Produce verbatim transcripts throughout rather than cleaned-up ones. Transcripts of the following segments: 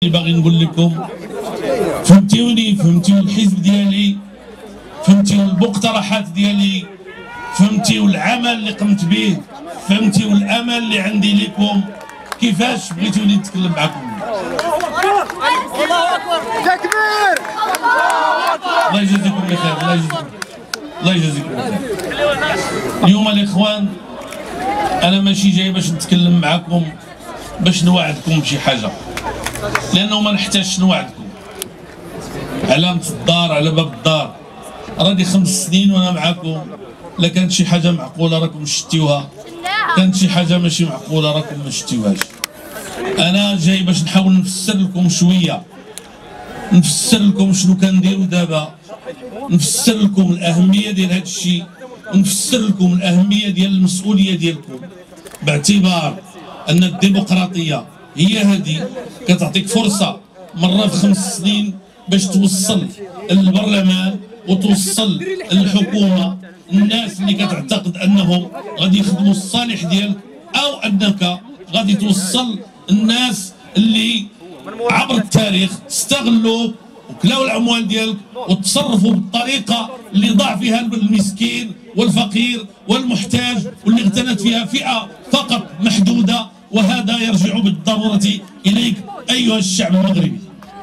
اللي باغي نقول لكم. فهمتوني، فهمتوا الحزب ديالي، فهمتوا المقترحات ديالي، فهمتوا العمل اللي قمت به، فهمتوا الامل اللي عندي لكم. كيفاش بغيتوني نتكلم معكم؟ الله اكبر تكبير. الله يجازيكم بخير، الله يجازيكم الله يجازيكم بخير. اليوم الاخوان انا ماشي جاي باش نتكلم معكم باش نوعدكم بشي حاجه، لانه ما نحتاجش نوعدكم. علامة الدار على باب الدار، راني خمس سنين وانا معكم. لا كانت شي حاجه معقوله راكم شتيوها، كانت شي حاجه ماشي معقوله راكم ما شتيوهاش. انا جاي باش نحاول نفسر لكم شويه، نفسر لكم شنو كنديروا دابا، نفسر لكم الاهميه ديال هذا الشيء، ونفسر لكم الاهميه ديال المسؤوليه ديالكم، باعتبار ان الديمقراطيه هي هذه كتعطيك فرصه مره في خمس سنين باش توصل للبرلمان وتوصل للحكومه الناس اللي كتعتقد انهم غادي يخدموا الصالح ديالك، او انك غادي توصل الناس اللي عبر التاريخ استغلوا وكلاو الاموال ديالك وتصرفوا بالطريقه اللي ضاع فيها المسكين والفقير والمحتاج، واللي اغتنت فيها فئه فقط محدوده. وهذا يرجع بالضروره اليك ايها الشعب المغربي.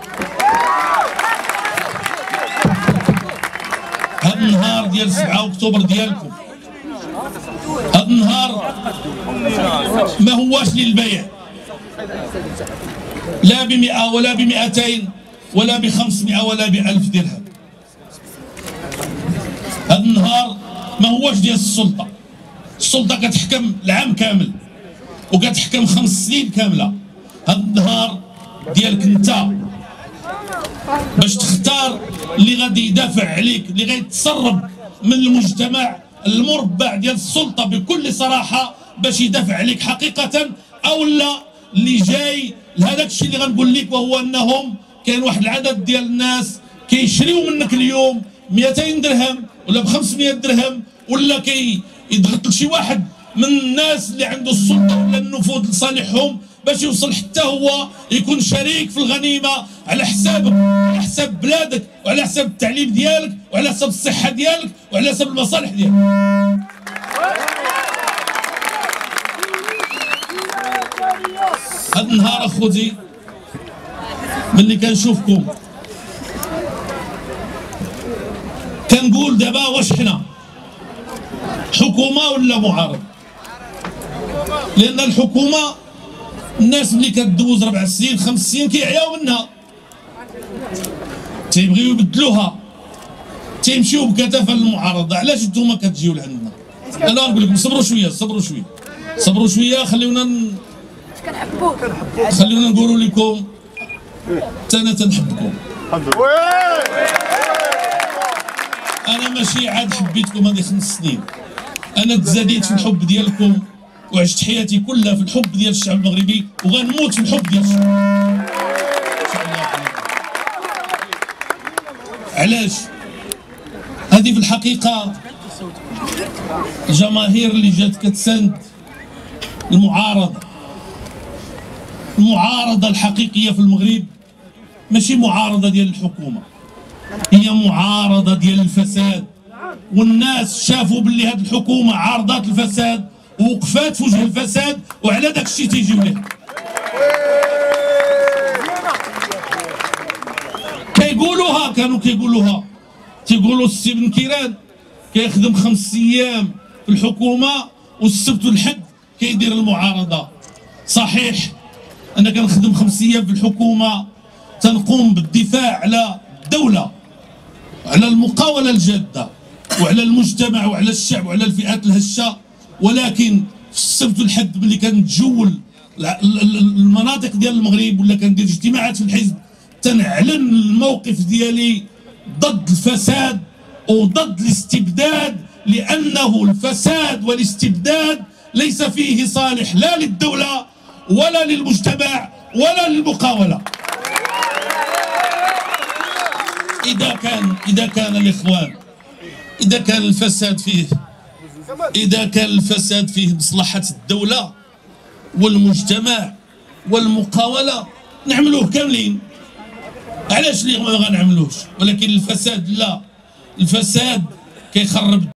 هذا النهار ديال سبعة اكتوبر ديالكم، هذا النهار ما هواش للبيع، لا بمئة ولا بمئتين ولا بخمسمئة ولا بألف درهم. هذا النهار ما هواش ديال السلطة، السلطة كتحكم العام كامل وكتحكم خمس سنين كاملة. هذا النهار ديالك انت باش تختار اللي غادي يدافع عليك، اللي غادي يتسرب من المجتمع المربع ديال السلطة بكل صراحة باش يدافع عليك حقيقة، او لا اللي جاي لهذاك الشيء اللي غنقول لك، وهو انهم كاين واحد العدد ديال الناس كيشريو منك اليوم مئتين درهم ولا ب خمسمئة درهم، ولا كي يضغط لشي واحد من الناس اللي عنده السلطه ولا النفوذ لصالحهم باش يوصل حتى هو يكون شريك في الغنيمه على حسابك وعلى حساب بلادك وعلى حساب التعليم ديالك وعلى حساب الصحه ديالك وعلى حساب المصالح ديالك. هذا النهار اخوتي ملي كنشوفكم كنقول دابا واش حنا حكومه ولا معارضه؟ لان الحكومه الناس ملي كدوز ربع سنين خمس سنين كيعياو منها، تيبغيو يبدلوها، تيمشيو بكثافه للمعارضه. علاش نتوما كتجيو لعندنا؟ انا نقول لكم صبروا شويه، صبروا شويه، صبروا شويه، خليونا ن... خليونا نقولوا لكم حتى انا تنحبكم. انا ماشي عاد حبيتكم هذه خمس سنين، انا تزاديت في الحب ديالكم وعشت حياتي كلها في الحب ديال الشعب المغربي، وغنموت في الحب ديال الشعب. ان شاء الله. علاش؟ هذه في الحقيقه الجماهير اللي جات كتساند المعارضه، المعارضه الحقيقيه في المغرب ماشي معارضه ديال الحكومه، هي معارضه ديال الفساد. والناس شافوا باللي هذه الحكومه عارضات الفساد ووقفات في وجه الفساد، وعلى داك الشيء تيجيو ليه. كيقولوها، كانوا كيقولوها، تيقولوا السي بن كيران كيخدم خمس ايام في الحكومه والسبت والحد كيدير المعارضه. صحيح انا كنخدم خمس ايام في الحكومه تنقوم بالدفاع على الدوله وعلى المقاوله الجاده وعلى المجتمع وعلى الشعب وعلى الفئات الهشه، ولكن في السبت والحد ملي كنتجول المناطق ديال المغرب ولا كندير اجتماعات في الحزب تنعلن الموقف ديالي ضد الفساد وضد الاستبداد، لانه الفساد والاستبداد ليس فيه صالح لا للدوله ولا للمجتمع ولا للمقاوله. اذا كان اذا كان الاخوان اذا كان الفساد فيه إذا كان الفساد فيه مصلحة الدولة والمجتمع والمقاولة، نعملوه كاملين، علاش اللي ما غنعملوش؟ ولكن الفساد لا، الفساد كيخرب